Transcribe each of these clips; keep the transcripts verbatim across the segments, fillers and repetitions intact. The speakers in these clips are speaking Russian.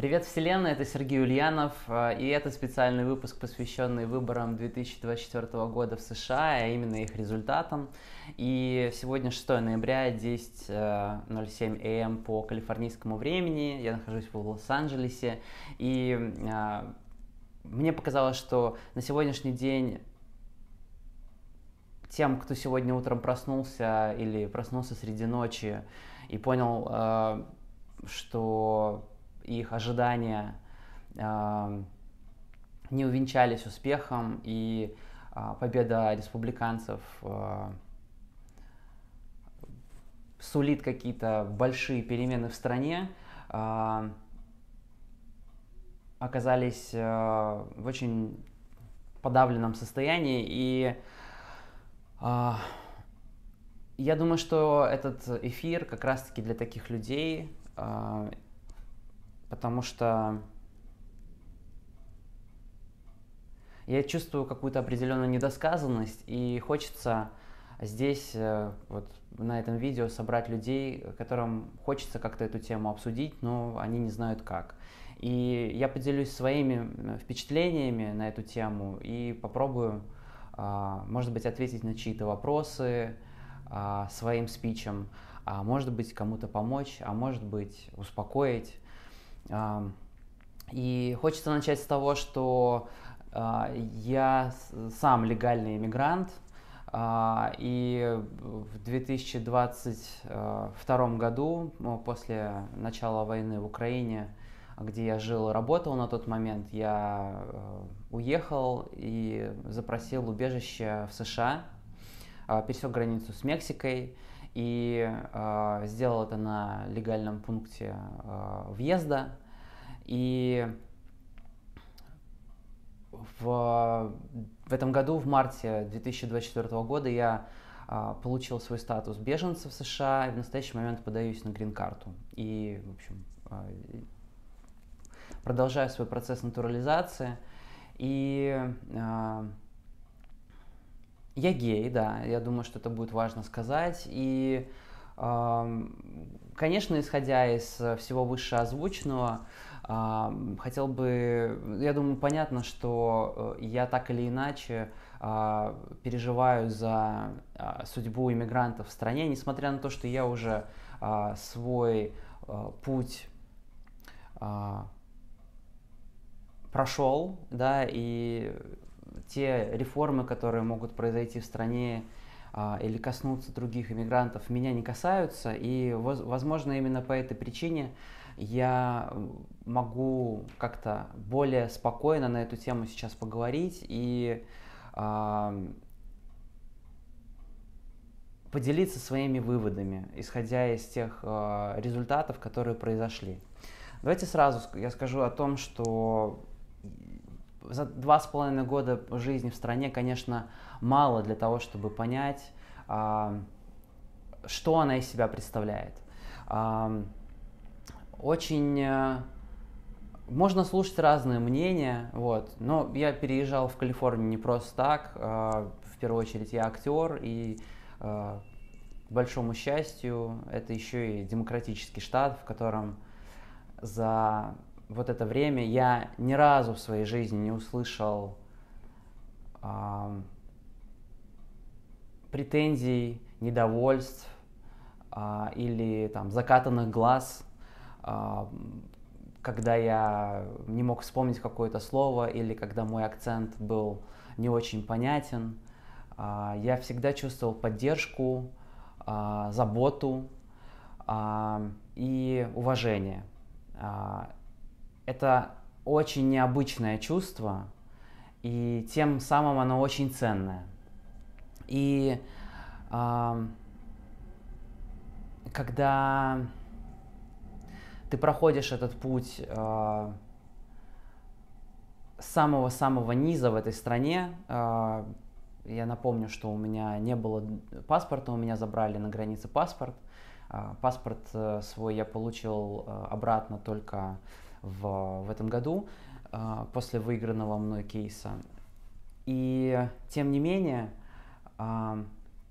Привет, Вселенная, это Сергей Ульянов, э, и это специальный выпуск, посвященный выборам две тысячи двадцать четвёртого года в США, а именно их результатам. И сегодня шестое ноября, десять ноль семь эй эм по калифорнийскому времени, я нахожусь в Лос-Анджелесе, и а, мне показалось, что на сегодняшний день тем, кто сегодня утром проснулся или проснулся среди ночи и понял, э, что их ожидания э, не увенчались успехом, и э, победа республиканцев э, сулит какие-то большие перемены в стране, э, оказались э, в очень подавленном состоянии. И э, я думаю, что этот эфир как раз-таки для таких людей, э, потому что я чувствую какую-то определенную недосказанность, и хочется здесь, вот на этом видео, собрать людей, которым хочется как-то эту тему обсудить, но они не знают как. И я поделюсь своими впечатлениями на эту тему и попробую, может быть, ответить на чьи-то вопросы своим спичем, а может быть, кому-то помочь, а может быть, успокоить. И хочется начать с того, что я сам легальный иммигрант, и в две тысячи двадцать втором году, после начала войны в Украине, где я жил и работал на тот момент, я уехал и запросил убежище в США, пересек границу с Мексикой и сделал это на легальном пункте въезда. И в, в этом году, в марте две тысячи двадцать четвёртого года, я а, получил свой статус беженца в США, и в настоящий момент подаюсь на грин-карту. И, в общем, а, продолжаю свой процесс натурализации. И а, я гей, да, я думаю, что это будет важно сказать. И, а, конечно, исходя из всего вышеозвученного, хотел бы, я думаю, понятно, что я так или иначе переживаю за судьбу иммигрантов в стране, несмотря на то, что я уже свой путь прошел, да, и те реформы, которые могут произойти в стране или коснуться других иммигрантов, меня не касаются, и, возможно, именно по этой причине я могу как-то более спокойно на эту тему сейчас поговорить и э, поделиться своими выводами, исходя из тех э, результатов, которые произошли. Давайте сразу я скажу о том, что за два с половиной года жизни в стране, конечно, мало для того, чтобы понять, э, что она из себя представляет. Э, Очень можно слушать разные мнения, вот, но я переезжал в Калифорнию не просто так. В первую очередь я актер, и к большому счастью, это еще и демократический штат, в котором за вот это время я ни разу в своей жизни не услышал э, претензий, недовольств э, или там закатанных глаз, когда я не мог вспомнить какое-то слово или когда мой акцент был не очень понятен. Я всегда чувствовал поддержку, заботу и уважение. Это очень необычное чувство, и тем самым оно очень ценное. И когда ты проходишь этот путь э, с самого-самого низа в этой стране. Э, я напомню, что у меня не было паспорта, у меня забрали на границе паспорт. Э, паспорт э, свой я получил э, обратно только в, в этом году, э, после выигранного мной кейса. И тем не менее, э,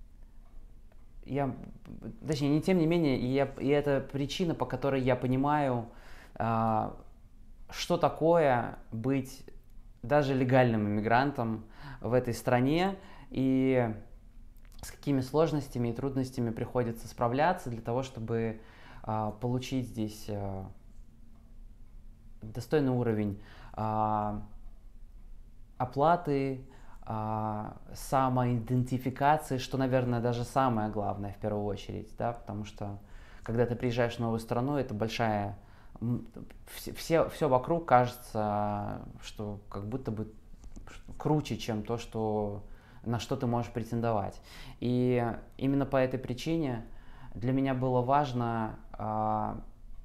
я, точнее, не тем не менее, и, я, и это причина, по которой я понимаю, э, что такое быть даже легальным иммигрантом в этой стране и с какими сложностями и трудностями приходится справляться для того, чтобы а, получить здесь а, достойный уровень а, оплаты, а, самоидентификации, что, наверное, даже самое главное в первую очередь, да, потому что когда ты приезжаешь в новую страну, это большая... Все, все вокруг кажется, что как будто бы круче, чем то, что, на что ты можешь претендовать. И именно по этой причине для меня было важно, а,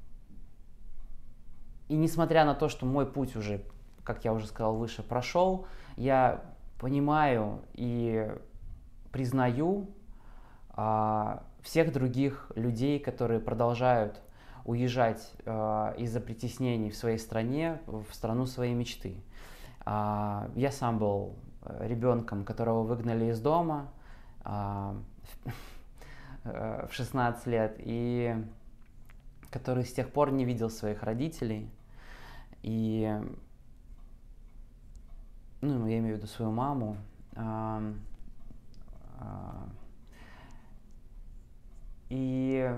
и несмотря на то, что мой путь уже, как я уже сказал выше, прошел, я понимаю и признаю а, всех других людей, которые продолжают уезжать э, из-за притеснений в своей стране, в страну своей мечты. А, я сам был ребенком, которого выгнали из дома а, в шестнадцать лет, и который с тех пор не видел своих родителей. И, ну, я имею в виду свою маму. А, а, и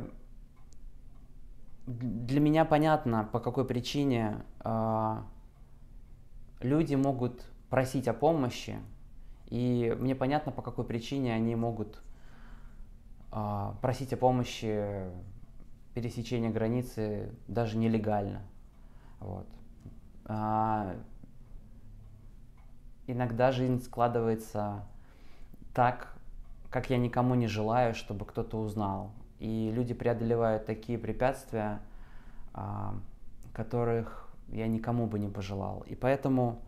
для меня понятно, по какой причине э, люди могут просить о помощи, и мне понятно, по какой причине они могут э, просить о помощи пересечения границы даже нелегально. Вот. А, иногда жизнь складывается так, как я никому не желаю, чтобы кто-то узнал. И люди преодолевают такие препятствия, которых я никому бы не пожелал. И поэтому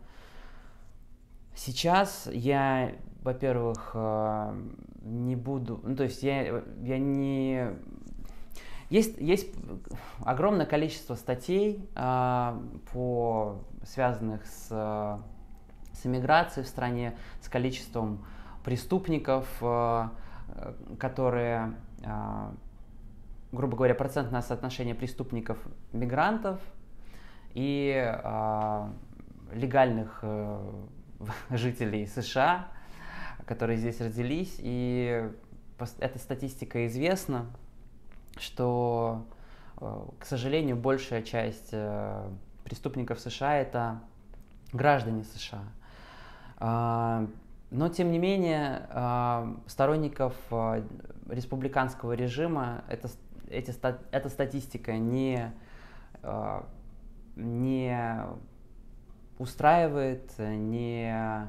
сейчас я, во-первых, не буду... Ну, то есть я, я не... Есть, есть огромное количество статей, по, связанных с, с эмиграцией в стране, с количеством преступников, которые... грубо говоря, процентное соотношение преступников-мигрантов и э, легальных э, жителей США, которые здесь родились. И эта статистика известна, что, э, к сожалению, большая часть э, преступников США – это граждане США. Э, но, тем не менее, э, сторонников э, республиканского режима это Эти, эта статистика не, не устраивает, не,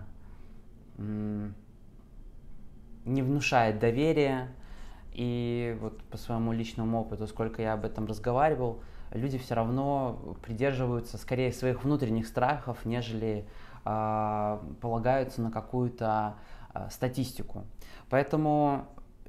не внушает доверия. И вот по своему личному опыту, сколько я об этом разговаривал, люди все равно придерживаются скорее своих внутренних страхов, нежели э, полагаются на какую-то э, статистику. Поэтому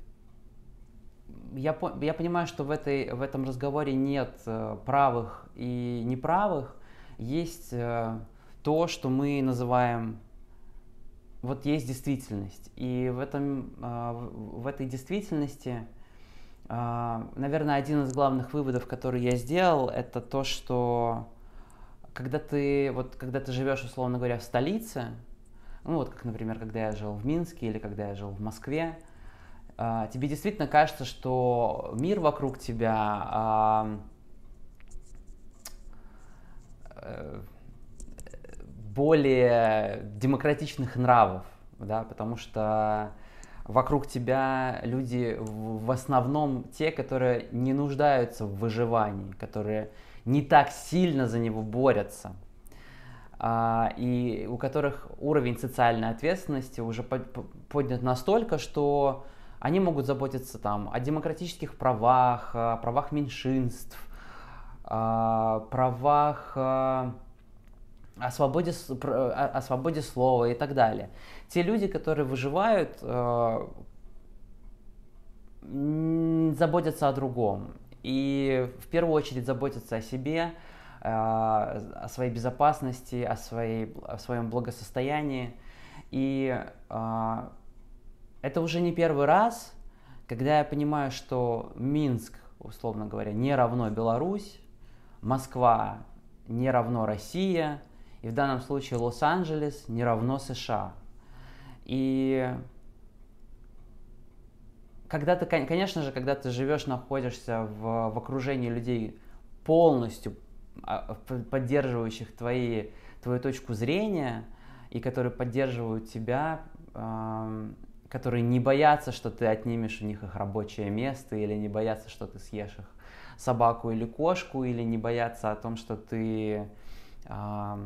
Я, я понимаю, что в, этой, в этом разговоре нет э, правых и неправых. Есть э, то, что мы называем... Вот есть действительность. И в, этом, э, в этой действительности, э, наверное, один из главных выводов, который я сделал, это то, что когда ты, вот, когда ты живешь, условно говоря, в столице, ну вот как, например, когда я жил в Минске или когда я жил в Москве, тебе действительно кажется, что мир вокруг тебя более демократичных нравов, да, потому что вокруг тебя люди в основном те, которые не нуждаются в выживании, которые не так сильно за него борются, и у которых уровень социальной ответственности уже поднят настолько, что они могут заботиться там о демократических правах, о правах меньшинств, о правах, о свободе, о свободе слова и так далее. Те люди, которые выживают, заботятся о другом. И в первую очередь заботятся о себе, о своей безопасности, о, своей, о своем благосостоянии. И это уже не первый раз, когда я понимаю, что Минск, условно говоря, не равно Беларусь, Москва не равно Россия, и в данном случае Лос-Анджелес не равно США. И когда ты, конечно же, когда ты живешь, находишься в, в окружении людей, полностью поддерживающих твои, твою точку зрения, и которые поддерживают тебя, э, которые не боятся, что ты отнимешь у них их рабочее место, или не боятся, что ты съешь их собаку или кошку, или не боятся о том, что ты э,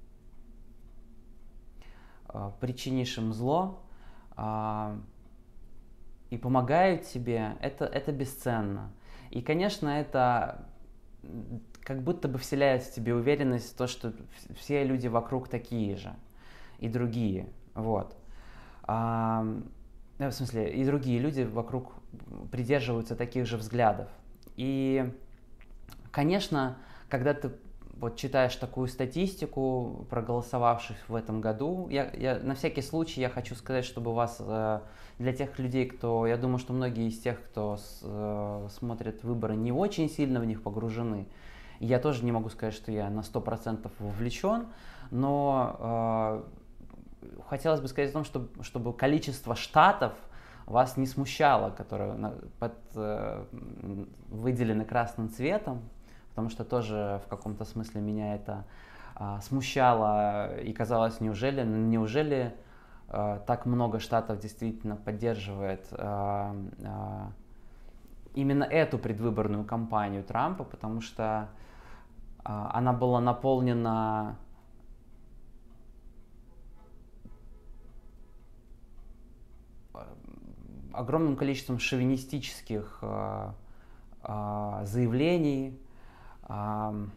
э, причинишь им зло, э, и помогают тебе, это, это бесценно. И, конечно, это как будто бы вселяет в тебе уверенность в то, что все люди вокруг такие же, и другие, вот. А, в смысле, и другие люди вокруг придерживаются таких же взглядов. И, конечно, когда ты вот читаешь такую статистику проголосовавших в этом году, я, я, на всякий случай я хочу сказать, чтобы вас, для тех людей, кто, я думаю, что многие из тех, кто с, смотрит выборы, не очень сильно в них погружены. Я тоже не могу сказать, что я на сто процентов вовлечен, но э, хотелось бы сказать о том, чтобы, чтобы количество штатов вас не смущало, которые под, э, выделены красным цветом, потому что тоже в каком-то смысле меня это э, смущало и казалось, неужели, неужели э, так много штатов действительно поддерживает э, э, именно эту предвыборную кампанию Трампа, потому что э, она была наполнена огромным количеством шовинистических э, э, заявлений, э,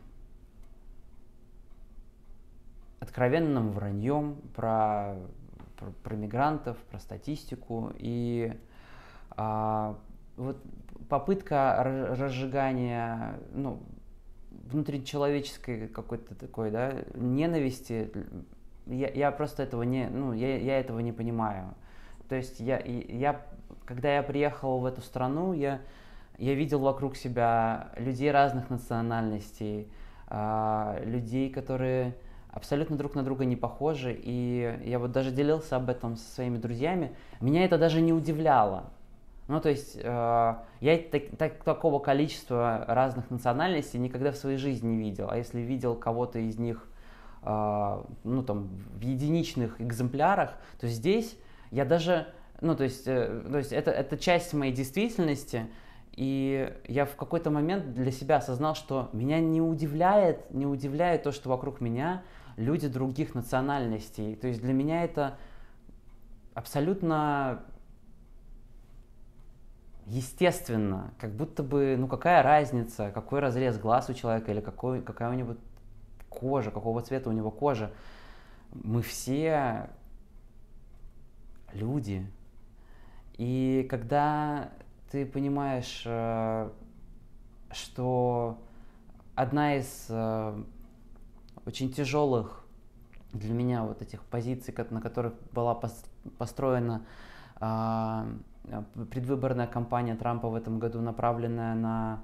откровенным враньем про, про, про мигрантов, про статистику. И э, вот попытка разжигания, ну, внутричеловеческой какой-то такой, да, ненависти, я, я просто этого не, ну, я, я этого не понимаю. То есть я, я, когда я приехал в эту страну, я, я видел вокруг себя людей разных национальностей, э, людей, которые абсолютно друг на друга не похожи, и я вот даже делился об этом со своими друзьями. Меня это даже не удивляло. Ну, то есть э, я так, так, такого количества разных национальностей никогда в своей жизни не видел. А если видел кого-то из них, э, ну, там, в единичных экземплярах, то здесь я даже, ну, то есть, э, то есть это, это часть моей действительности, и я в какой-то момент для себя осознал, что меня не удивляет, не удивляет то, что вокруг меня люди других национальностей. То есть для меня это абсолютно естественно, как будто бы, ну какая разница, какой разрез глаз у человека или какой, какая у него кожа, какого цвета у него кожа. Мы все люди. И когда ты понимаешь, что одна из очень тяжелых для меня вот этих позиций, на которых была построена предвыборная кампания Трампа в этом году, направленная на,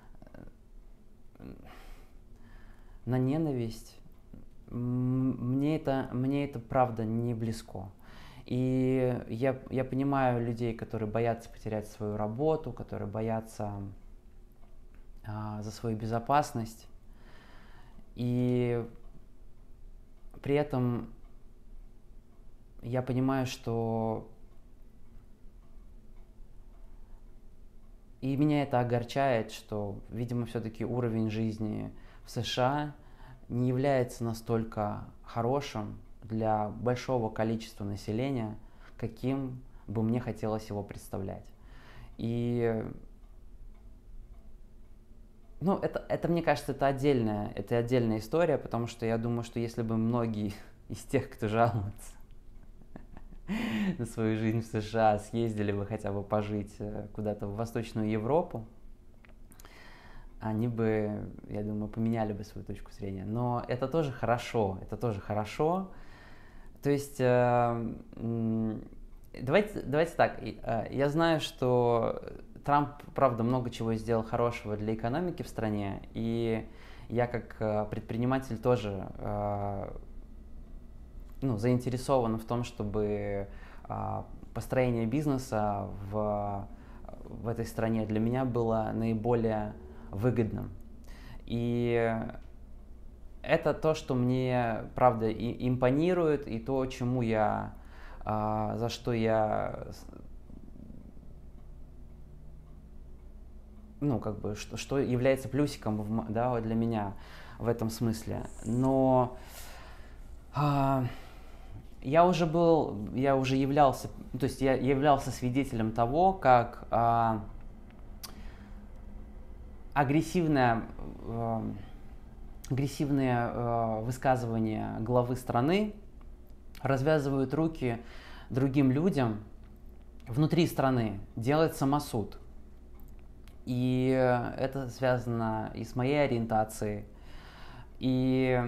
на ненависть, мне это, мне это правда не близко. И я, я понимаю людей, которые боятся потерять свою работу, которые боятся а, за свою безопасность. И при этом я понимаю, что и меня это огорчает, что, видимо, все-таки уровень жизни в США не является настолько хорошим для большого количества населения, каким бы мне хотелось его представлять. И, ну, это, это, мне кажется, это отдельная, это отдельная история, потому что я думаю, что если бы многие из тех, кто жалуется на свою жизнь в США, съездили бы хотя бы пожить куда-то в Восточную Европу, они бы, я думаю, поменяли бы свою точку зрения. Но это тоже хорошо, это тоже хорошо. То есть, э, давайте, давайте так, я знаю, что Трамп, правда, много чего сделал хорошего для экономики в стране, и я как э, предприниматель тоже э, ну, заинтересован в том, чтобы э, построение бизнеса в, в этой стране для меня было наиболее выгодным. И это то, что мне, правда, и импонирует, и то, чему я, а, за что я, ну, как бы, что, что является плюсиком в, да, для меня в этом смысле. Но а, я уже был, я уже являлся, то есть я являлся свидетелем того, как а, агрессивная агрессивные э, высказывания главы страны развязывают руки другим людям внутри страны, делает самосуд. И это связано и с моей ориентацией, и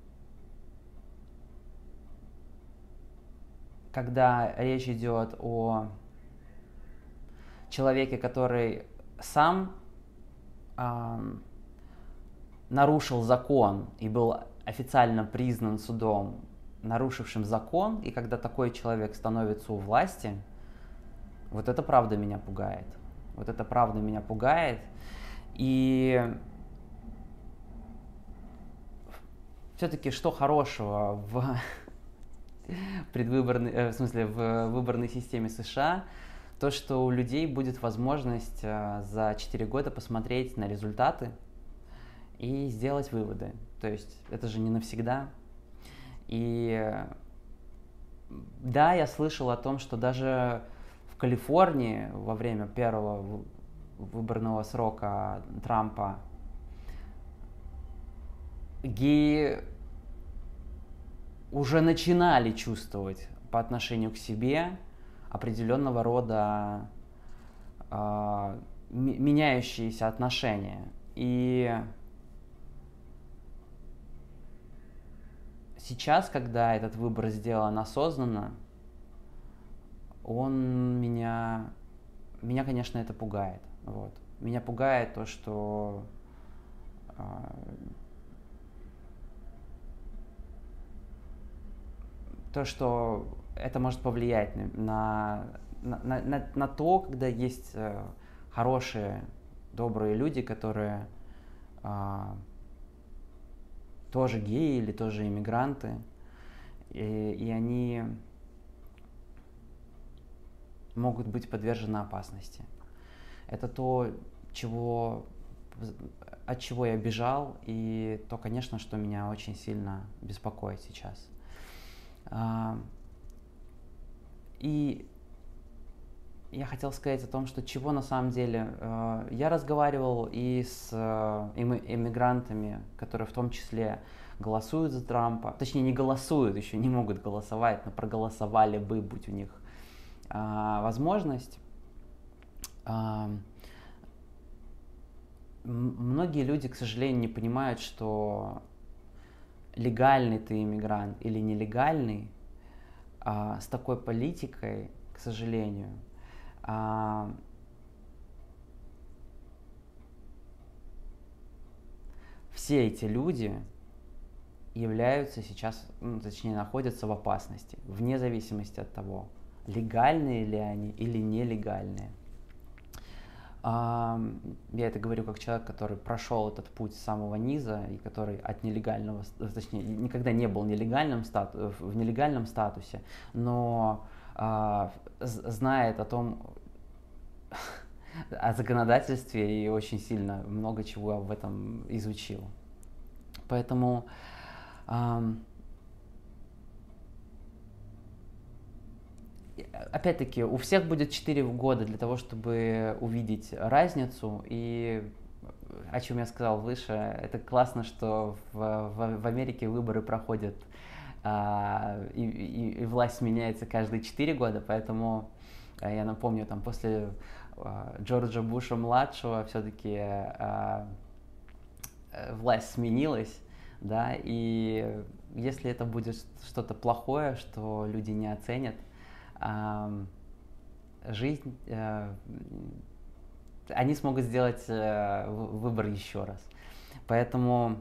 когда речь идет о человеке, который сам э, нарушил закон и был официально признан судом нарушившим закон, и когда такой человек становится у власти, вот это правда меня пугает. Вот это правда меня пугает. И все-таки что хорошего в предвыборной, в смысле, в выборной системе США, то, что у людей будет возможность за четыре года посмотреть на результаты и сделать выводы. То есть это же не навсегда. И да, я слышал о том, что даже в Калифорнии во время первого выборного срока Трампа геи уже начинали чувствовать по отношению к себе определенного рода э, меняющиеся отношения. И сейчас, когда этот выбор сделан осознанно, он меня, меня, конечно, это пугает. Вот. Меня пугает то, что э, то, что это может повлиять на, на, на, на то, когда есть э, хорошие, добрые люди, которые э, тоже геи или тоже иммигранты, и, и они могут быть подвержены опасности. Это то, чего, от чего я бежал, и то, конечно, что меня очень сильно беспокоит сейчас. И я хотел сказать о том, что чего на самом деле... Я разговаривал и с иммигрантами, которые в том числе голосуют за Трампа. Точнее, не голосуют, еще не могут голосовать, но проголосовали бы, будь у них возможность. Многие люди, к сожалению, не понимают, что легальный ты иммигрант или нелегальный, с такой политикой, к сожалению, А, все эти люди являются сейчас, ну, точнее, находятся в опасности, вне зависимости от того, легальные ли они или нелегальные. А, я это говорю как человек, который прошел этот путь с самого низа и который от нелегального, точнее, никогда не был нелегальным стату, в нелегальном статусе, но а, знает о том, о законодательстве, и очень сильно много чего в этом изучил. Поэтому эм, опять-таки у всех будет четыре года для того, чтобы увидеть разницу. И о чем я сказал выше, это классно, что в, в, в Америке выборы проходят, э, и, и, и власть меняется каждые четыре года, поэтому я напомню, там после Джорджа Буша-младшего все-таки э, власть сменилась, да, и если это будет что-то плохое, что люди не оценят, э, жизнь, э, они смогут сделать э, выбор еще раз. Поэтому,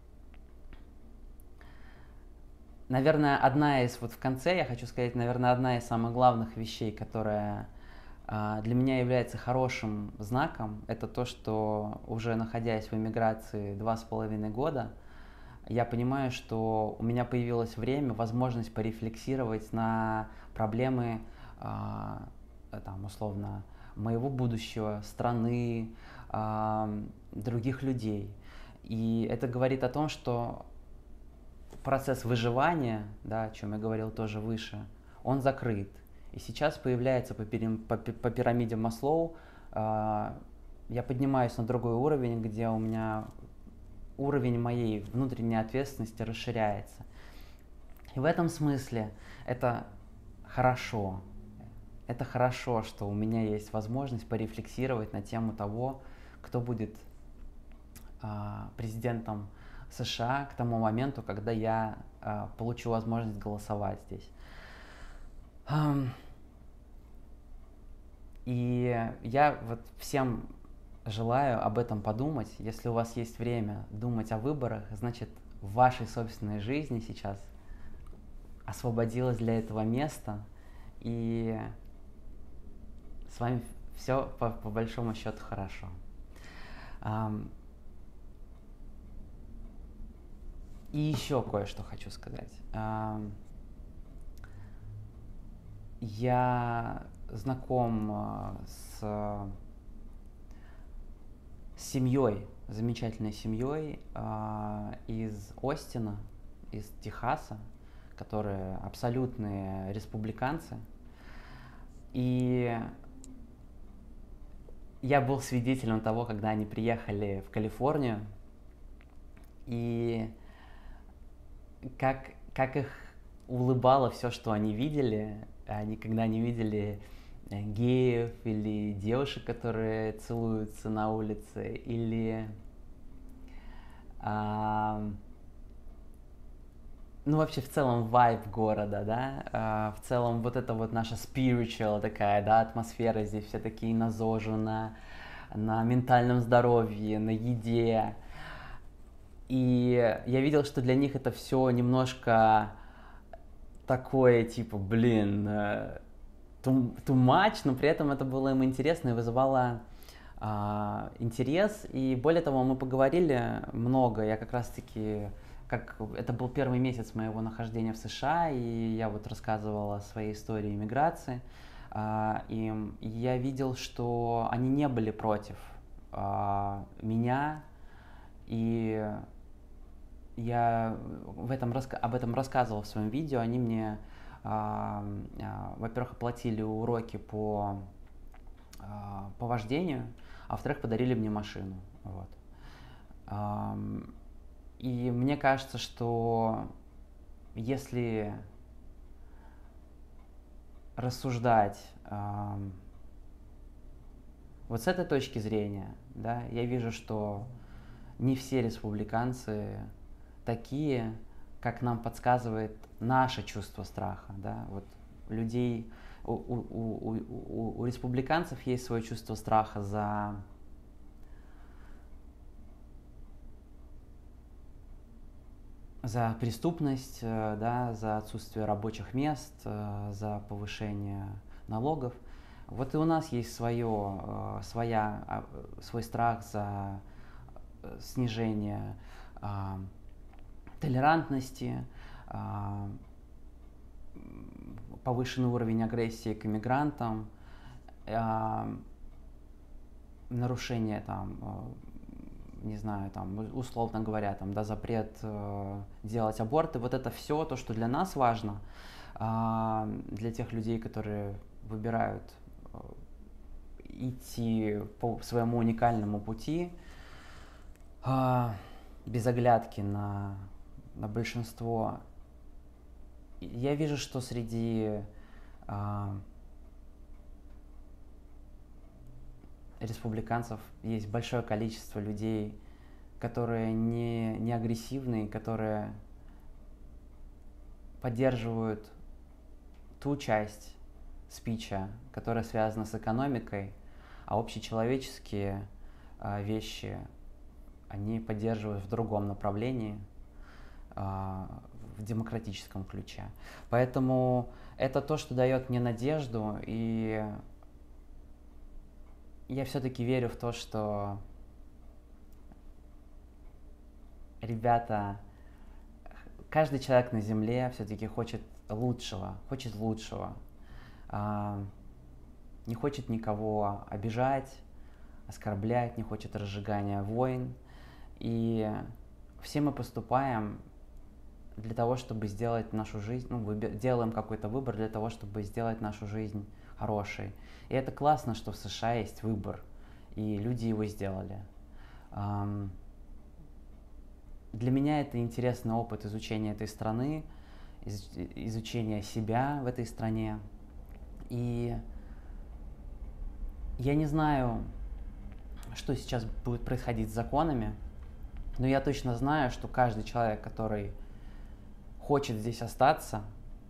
наверное, одна из, вот в конце я хочу сказать, наверное, одна из самых главных вещей, которая а, для меня является хорошим знаком, это то, что уже находясь в эмиграции два с половиной года, я понимаю, что у меня появилось время, возможность порефлексировать на проблемы, а, там, условно, моего будущего, страны, а, других людей. И это говорит о том, что процесс выживания, да, о чем я говорил тоже выше, он закрыт. И сейчас появляется по, пирам, по, по пирамиде Маслоу, а, я поднимаюсь на другой уровень, где у меня уровень моей внутренней ответственности расширяется. И в этом смысле это хорошо. Это хорошо, что у меня есть возможность порефлексировать на тему того, кто будет а, президентом США к тому моменту, когда я а, получу возможность голосовать здесь. И я вот всем желаю об этом подумать. Если у вас есть время думать о выборах, значит, в вашей собственной жизни сейчас освободилось для этого место, и с вами все по, по большому счету хорошо. И еще кое-что хочу сказать. Я знаком с семьей, замечательной семьей э, из Остина, из Техаса, которые абсолютные республиканцы. И я был свидетелем того, когда они приехали в Калифорнию, и как, как их улыбало все, что они видели. Они, когда они видели геев или девушек, которые целуются на улице, или а, ну вообще в целом вайб города, да, а, в целом вот это вот наша spiritual такая, да, атмосфера здесь, все такие на ЗОЖу, на, на ментальном здоровье, на еде. И я видел, что для них это все немножко такое, типа, блин, too, too much, но при этом это было им интересно и вызывало а, интерес. И более того, мы поговорили много. Я как раз-таки, как это был первый месяц моего нахождения в США, и я вот рассказывал о своей истории иммиграции. А, и я видел, что они не были против а, меня, и я в этом, об этом рассказывал в своем видео. Они мне А, а, во-первых, оплатили уроки по, а, по вождению, а во-вторых, подарили мне машину. Вот. А, и мне кажется, что если рассуждать а, вот с этой точки зрения, да, я вижу, что не все республиканцы такие, как нам подсказывает наше чувство страха, да, вот людей, у, у, у, у, у республиканцев есть свое чувство страха за за преступность, да, за отсутствие рабочих мест, за повышение налогов. Вот и у нас есть свое, своя, свой страх за снижение толерантности, повышенный уровень агрессии к иммигрантам, нарушение там, не знаю, там, условно говоря, там, да, запрет делать аборты. Вот это все то, что для нас важно, для тех людей, которые выбирают идти по своему уникальному пути, без оглядки на на большинство. Я вижу, что среди а, республиканцев есть большое количество людей, которые не, не агрессивные, которые поддерживают ту часть спича, которая связана с экономикой, а общечеловеческие а, вещи они поддерживают в другом направлении, в демократическом ключе. Поэтому это то, что дает мне надежду, и я все-таки верю в то, что ребята, каждый человек на Земле все-таки хочет лучшего, хочет лучшего, не хочет никого обижать, оскорблять, не хочет разжигания войн. И все мы поступаем для того, чтобы сделать нашу жизнь, ну, выбер, делаем какой-то выбор для того, чтобы сделать нашу жизнь хорошей. И это классно, что в США есть выбор, и люди его сделали. Для меня это интересный опыт изучения этой страны, изучения себя в этой стране. И я не знаю, что сейчас будет происходить с законами, но я точно знаю, что каждый человек, который хочет здесь остаться,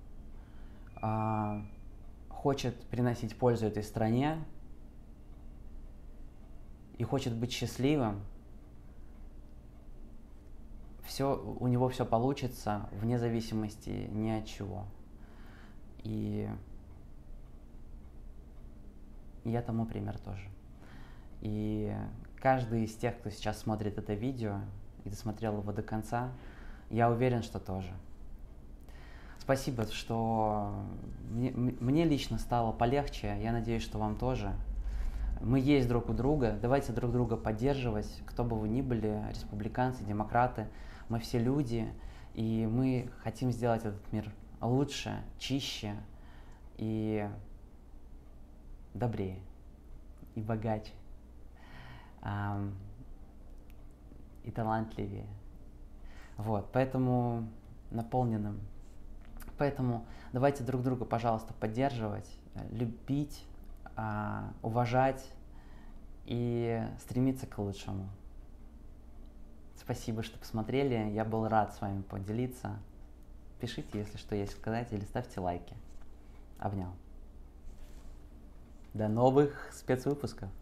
хочет приносить пользу этой стране и хочет быть счастливым, все, у него все получится вне зависимости ни от чего. И я тому пример тоже. И каждый из тех, кто сейчас смотрит это видео и досмотрел его до конца, я уверен, что тоже. Спасибо, что мне, мне лично стало полегче, я надеюсь, что вам тоже. Мы есть друг у друга, давайте друг друга поддерживать, кто бы вы ни были, республиканцы, демократы, мы все люди, и мы хотим сделать этот мир лучше, чище и добрее, и богаче, и талантливее. Вот, поэтому наполненным. Поэтому давайте друг друга, пожалуйста, поддерживать, любить, уважать и стремиться к лучшему. Спасибо, что посмотрели. Я был рад с вами поделиться. Пишите, если что есть сказать, или ставьте лайки. Обнял. До новых спецвыпусков.